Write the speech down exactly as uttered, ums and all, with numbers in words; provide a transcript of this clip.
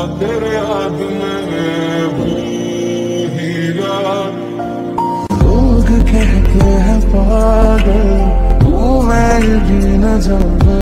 तेरे याद में भूल ही गया। लोग कहते हैं पागल, तू मैं भी न जाना।